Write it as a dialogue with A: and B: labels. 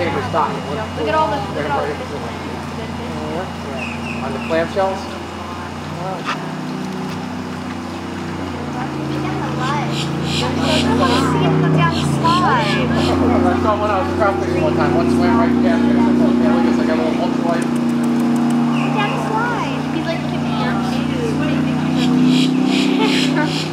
A: getting your stock.
B: Look at all the
A: On the clamshells? I saw when I was crop fishing one time. One swam right down there. I said, okay, look, it's like a little ultralight.
B: Down the slide. He's like, look at me. What do you think?